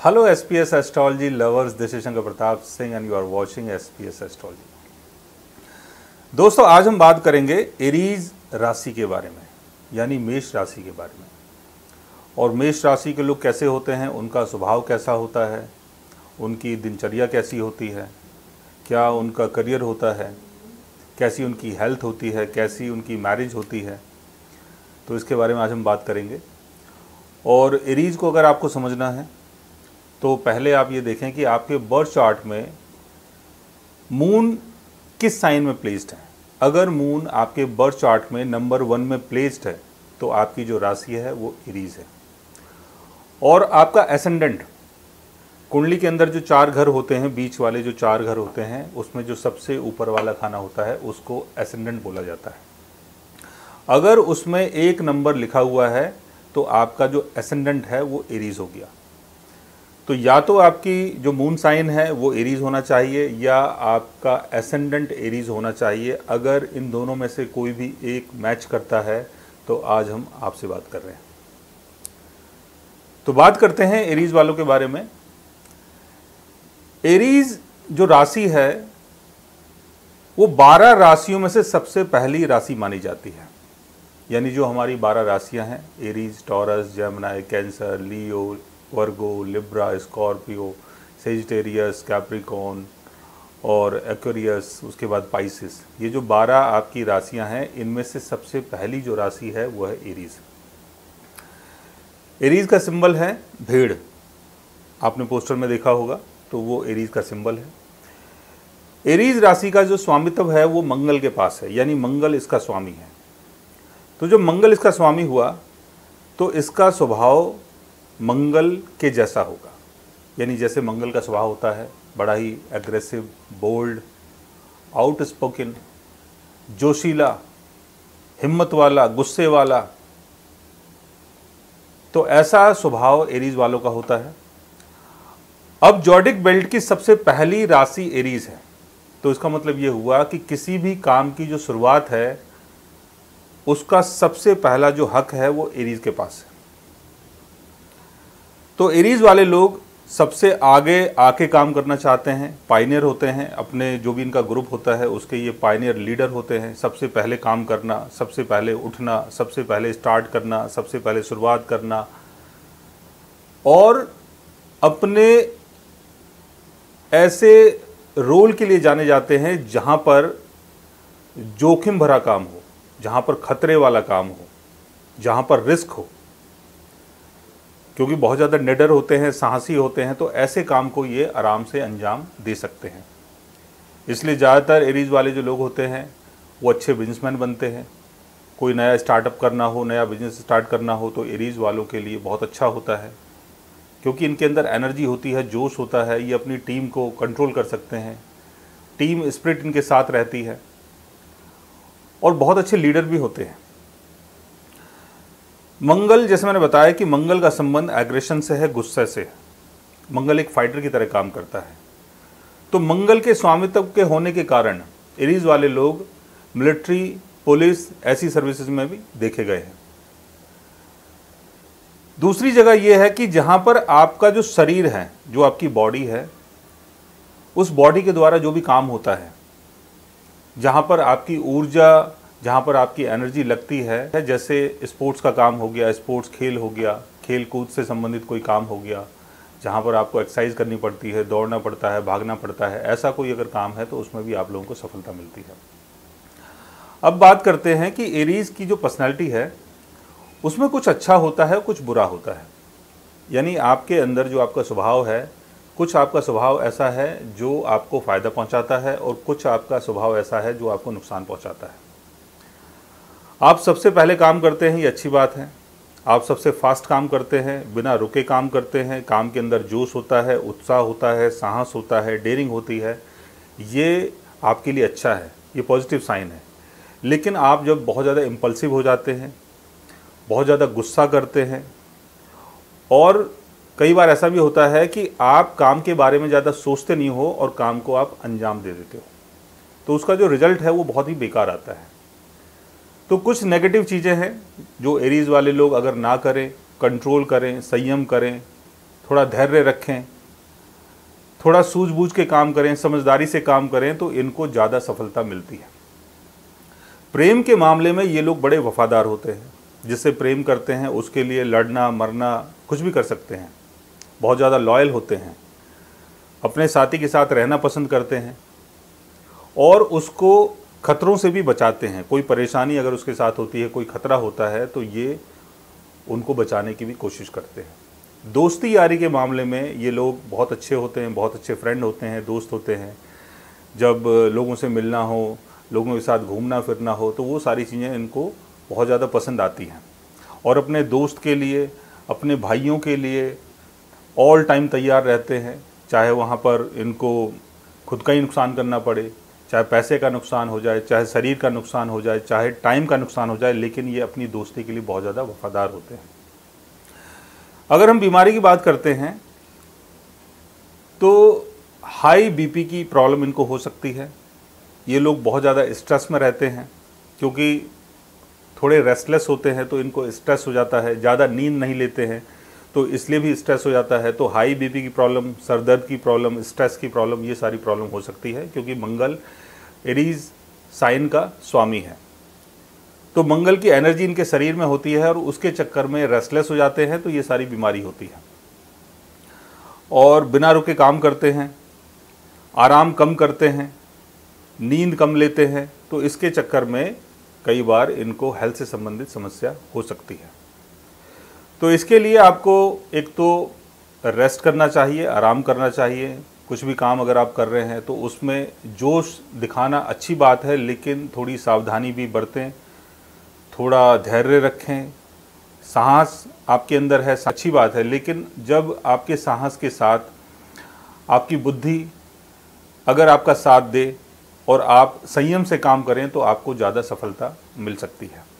Hello SPS Astrology lovers, this is Shankar Pratap Singh and you are watching SPS Astrology। दोस्तों आज हम बात करेंगे एरीज राशि के बारे में, यानी मेष राशि के बारे में। और मेष राशि के लोग कैसे होते हैं, उनका स्वभाव कैसा होता है, उनकी दिनचर्या कैसी होती है, क्या उनका करियर होता है, कैसी उनकी हेल्थ होती है, कैसी उनकी मैरिज होती है, तो इसके बारे में आज हम बात करेंगे। और एरीज को अगर आपको समझना है तो पहले आप ये देखें कि आपके बर्थ चार्ट में मून किस साइन में प्लेस्ड है। अगर मून आपके बर्थ चार्ट में नंबर 1 में प्लेस्ड है तो आपकी जो राशि है वो एरीज है। और आपका एसेंडेंट, कुंडली के अंदर जो 4 घर होते हैं, बीच वाले जो 4 घर होते हैं, उसमें जो सबसे ऊपर वाला खाना होता है उसको एसेंडेंट बोला जाता है। अगर उसमें 1 नंबर लिखा हुआ है तो आपका जो एसेंडेंट है वो एरीज हो गया। तो या तो आपकी जो मून साइन है वो एरीज होना चाहिए या आपका एसेंडेंट एरीज होना चाहिए। अगर इन दोनों में से कोई भी एक मैच करता है तो आज हम आपसे बात कर रहे हैं। तो बात करते हैं एरीज वालों के बारे में। एरीज जो राशि है वो 12 राशियों में से सबसे पहली राशि मानी जाती है। यानी जो हमारी 12 राशियां हैं, Aries, Taurus, Gemini, Cancer, Leo, Virgo, Libra, Scorpio, Sagittarius, Capricorn और एक्वेरियस, उसके बाद पाइसिस, ये जो 12 आपकी राशियां हैं, इनमें से सबसे पहली जो राशि है वो है एरीज। एरीज का सिंबल है भेड़, आपने पोस्टर में देखा होगा, तो वो एरीज का सिंबल है। एरीज राशि का जो स्वामित्व है वो मंगल के पास है, यानी मंगल इसका स्वामी है। तो जब मंगल इसका स्वामी हुआ तो इसका स्वभाव मंगल के जैसा होगा। यानी जैसे मंगल का स्वभाव होता है, बड़ा ही एग्रेसिव, बोल्ड, आउटस्पोकन, जोशीला, हिम्मत वाला, गुस्से वाला, तो ऐसा स्वभाव एरीज वालों का होता है। अब जॉडिक बेल्ट की सबसे पहली राशि एरीज है, तो इसका मतलब ये हुआ कि किसी भी काम की जो शुरुआत है उसका सबसे पहला जो हक है वो एरीज के पास है। तो एरीज वाले लोग सबसे आगे आके काम करना चाहते हैं, पायनियर होते हैं। अपने जो भी इनका ग्रुप होता है उसके ये पायनियर लीडर होते हैं। सबसे पहले काम करना, सबसे पहले उठना, सबसे पहले स्टार्ट करना, सबसे पहले शुरुआत करना, और अपने ऐसे रोल के लिए जाने जाते हैं जहां पर जोखिम भरा काम हो, जहां पर खतरे वाला काम हो, जहां पर रिस्क हो। क्योंकि बहुत ज़्यादा निडर होते हैं, साहसी होते हैं, तो ऐसे काम को ये आराम से अंजाम दे सकते हैं। इसलिए ज़्यादातर एरीज वाले जो लोग होते हैं वो अच्छे बिजनेसमैन बनते हैं। कोई नया स्टार्टअप करना हो, नया बिजनेस स्टार्ट करना हो, तो एरीज वालों के लिए बहुत अच्छा होता है, क्योंकि इनके अंदर एनर्जी होती है, जोश होता है। ये अपनी टीम को कंट्रोल कर सकते हैं, टीम स्पिरिट इनके साथ रहती है, और बहुत अच्छे लीडर भी होते हैं। मंगल, जैसे मैंने बताया कि मंगल का संबंध एग्रेशन से है, गुस्से से। मंगल एक फाइटर की तरह काम करता है। तो मंगल के स्वामित्व के होने के कारण एरीज वाले लोग मिलिट्री, पुलिस, ऐसी सर्विसेज में भी देखे गए हैं। दूसरी जगह यह है कि जहां पर आपका जो शरीर है, जो आपकी बॉडी है, उस बॉडी के द्वारा जो भी काम होता है, जहां पर आपकी ऊर्जा, जहाँ पर आपकी एनर्जी लगती है, जैसे स्पोर्ट्स का काम हो गया, स्पोर्ट्स खेल हो गया, खेल कूद से संबंधित कोई काम हो गया, जहाँ पर आपको एक्सरसाइज करनी पड़ती है, दौड़ना पड़ता है, भागना पड़ता है, ऐसा कोई अगर काम है तो उसमें भी आप लोगों को सफलता मिलती है। अब बात करते हैं कि एरीज की जो पर्सनैलिटी है उसमें कुछ अच्छा होता है, कुछ बुरा होता है। यानी आपके अंदर जो आपका स्वभाव है, कुछ आपका स्वभाव ऐसा है जो आपको फ़ायदा पहुँचाता है, और कुछ आपका स्वभाव ऐसा है जो आपको नुकसान पहुँचाता है। आप सबसे पहले काम करते हैं, ये अच्छी बात है। आप सबसे फास्ट काम करते हैं, बिना रुके काम करते हैं, काम के अंदर जोश होता है, उत्साह होता है, साहस होता है, डेयरिंग होती है, ये आपके लिए अच्छा है, ये पॉजिटिव साइन है। लेकिन आप जब बहुत ज़्यादा इम्पल्सिव हो जाते हैं, बहुत ज़्यादा गुस्सा करते हैं, और कई बार ऐसा भी होता है कि आप काम के बारे में ज़्यादा सोचते नहीं हो और काम को आप अंजाम दे देते हो, तो उसका जो रिज़ल्ट है वो बहुत ही बेकार आता है। तो कुछ नेगेटिव चीज़ें हैं जो एरीज वाले लोग अगर ना करें, कंट्रोल करें, संयम करें, थोड़ा धैर्य रखें, थोड़ा सूझबूझ के काम करें, समझदारी से काम करें तो इनको ज़्यादा सफलता मिलती है। प्रेम के मामले में ये लोग बड़े वफादार होते हैं, जिससे प्रेम करते हैं उसके लिए लड़ना मरना कुछ भी कर सकते हैं। बहुत ज़्यादा लॉयल होते हैं, अपने साथी के साथ रहना पसंद करते हैं और उसको खतरों से भी बचाते हैं। कोई परेशानी अगर उसके साथ होती है, कोई खतरा होता है तो ये उनको बचाने की भी कोशिश करते हैं। दोस्ती यारी के मामले में ये लोग बहुत अच्छे होते हैं, बहुत अच्छे फ्रेंड होते हैं, दोस्त होते हैं। जब लोगों से मिलना हो, लोगों के साथ घूमना फिरना हो तो वो सारी चीज़ें इनको बहुत ज़्यादा पसंद आती हैं और अपने दोस्त के लिए, अपने भाइयों के लिए ऑल टाइम तैयार रहते हैं। चाहे वहाँ पर इनको खुद का ही नुकसान करना पड़े, चाहे पैसे का नुकसान हो जाए, चाहे शरीर का नुकसान हो जाए, चाहे टाइम का नुकसान हो जाए, लेकिन ये अपनी दोस्ती के लिए बहुत ज़्यादा वफादार होते हैं। अगर हम बीमारी की बात करते हैं तो हाई बीपी की प्रॉब्लम इनको हो सकती है। ये लोग बहुत ज़्यादा स्ट्रेस में रहते हैं, क्योंकि थोड़े रेस्टलेस होते हैं तो इनको स्ट्रेस हो जाता है। ज़्यादा नींद नहीं लेते हैं तो इसलिए भी स्ट्रेस हो जाता है। तो हाई बीपी की प्रॉब्लम, सर दर्द की प्रॉब्लम, स्ट्रेस की प्रॉब्लम, ये सारी प्रॉब्लम हो सकती है, क्योंकि मंगल एरीज साइन का स्वामी है। तो मंगल की एनर्जी इनके शरीर में होती है और उसके चक्कर में रेस्टलेस हो जाते हैं, तो ये सारी बीमारी होती है। और बिना रुके काम करते हैं, आराम कम करते हैं, नींद कम लेते हैं, तो इसके चक्कर में कई बार इनको हेल्थ से संबंधित समस्या हो सकती है। तो इसके लिए आपको एक तो रेस्ट करना चाहिए, आराम करना चाहिए। कुछ भी काम अगर आप कर रहे हैं तो उसमें जोश दिखाना अच्छी बात है, लेकिन थोड़ी सावधानी भी बरतें, थोड़ा धैर्य रखें। साहस आपके अंदर है, अच्छी बात है, लेकिन जब आपके साहस के साथ आपकी बुद्धि अगर आपका साथ दे और आप संयम से काम करें तो आपको ज़्यादा सफलता मिल सकती है।